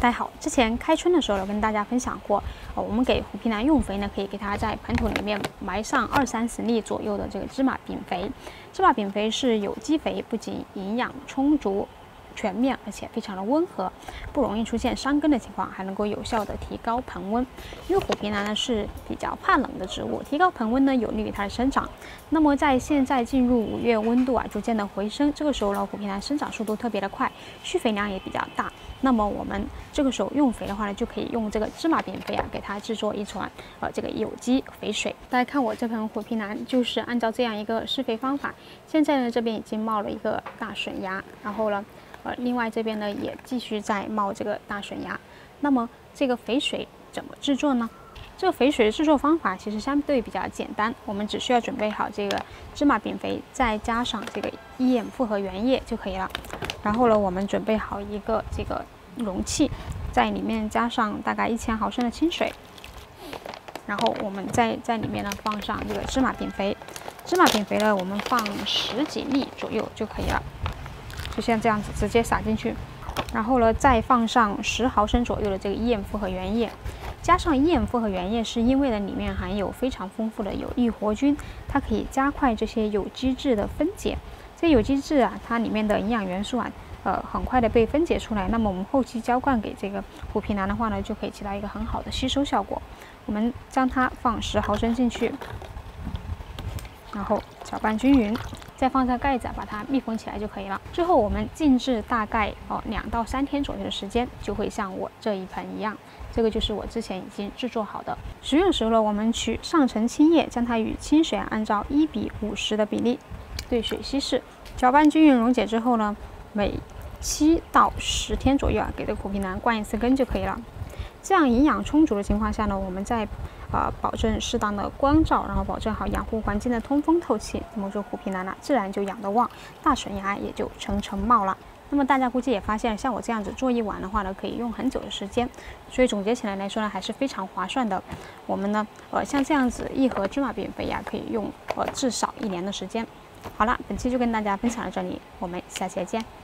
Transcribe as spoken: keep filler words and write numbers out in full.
大家好，之前开春的时候有跟大家分享过，呃，我们给虎皮兰用肥呢，可以给它在盆土里面埋上二三十粒左右的这个芝麻饼肥。芝麻饼肥是有机肥，不仅营养充足、全面，而且非常的温和，不容易出现伤根的情况，还能够有效的提高盆温。因为虎皮兰呢是比较怕冷的植物，提高盆温呢有利于它的生长。那么在现在进入五月，温度啊逐渐的回升，这个时候呢，虎皮兰生长速度特别的快，需肥量也比较大。那么我们这个时候用肥的话呢，就可以用这个芝麻饼肥啊，给它制作一团呃这个有机肥水。大家看我这盆虎皮兰，就是按照这样一个施肥方法。现在呢，这边已经冒了一个大笋芽，然后呢，呃，另外这边呢也继续在冒这个大笋芽。那么这个肥水怎么制作呢？这个肥水的制作方法其实相对比较简单，我们只需要准备好这个芝麻饼肥，再加上这个一盐复合原液就可以了。然后呢，我们准备好一个这个容器，在里面加上大概一千毫升的清水，然后我们再在里面呢放上这个芝麻饼肥。芝麻饼肥呢，我们放十几粒左右就可以了，就像这样子直接撒进去。然后呢，再放上十毫升左右的这个一盐复合原液。加上一盐复合原液，是因为呢里面含有非常丰富的有益活菌，它可以加快这些有机质的分解。这有机质啊，它里面的营养元素啊，呃，很快的被分解出来。那么我们后期浇灌给这个虎皮兰的话呢，就可以起到一个很好的吸收效果。我们将它放十毫升进去，然后搅拌均匀，再放上盖子把它密封起来就可以了。之后我们静置大概哦两到三天左右的时间，就会像我这一盆一样。这个就是我之前已经制作好的。使用时候呢，我们取上层清液，将它与清水按照一比五十的比例兑水稀释，搅拌均匀溶解之后呢，每七到十天左右啊，给这个虎皮兰灌一次根就可以了。这样营养充足的情况下呢，我们在呃保证适当的光照，然后保证好养护环境的通风透气，那么这虎皮兰呢，自然就养得旺，大笋芽也就层层冒了。那么大家估计也发现，像我这样子做一碗的话呢，可以用很久的时间，所以总结起来来说呢，还是非常划算的。我们呢，呃，像这样子一盒芝麻饼肥呀，可以用呃至少一年的时间。好了，本期就跟大家分享到这里，我们下期再见。